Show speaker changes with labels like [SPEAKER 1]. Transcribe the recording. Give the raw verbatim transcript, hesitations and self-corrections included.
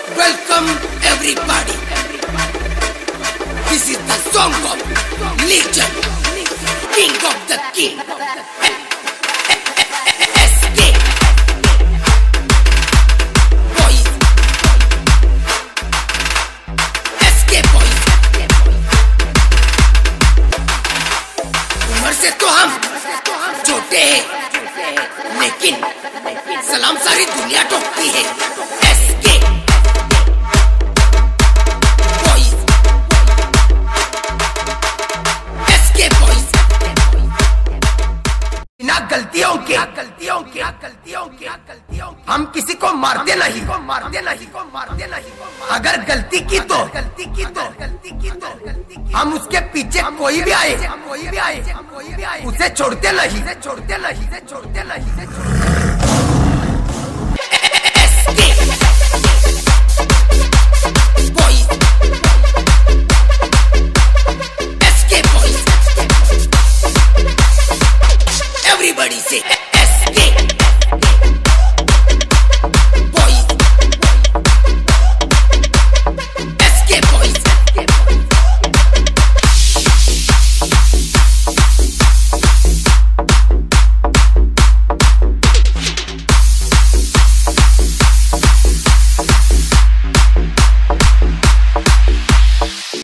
[SPEAKER 1] Welcome everybody. This is the song of legend, king of the king. S K boys, S K boys. उम्र से तो हम छोटे हैं, लेकिन सलाम सारी दुनिया ठोकती है। S K boys, S K boys. बिना गलतियों के गलतियों के गलतियों के गलतियों हम किसी को मारते नहीं को मारते नहीं को मारते नहीं अगर गलती की तो गलती की तो गलती की तो हम उसके पीछे कोई भी आए कोई भी आए कोई भी आए उसे छोड़ते नहीं छोड़ते नहीं छोड़ते नहीं S K boys, S K boys. Everybody say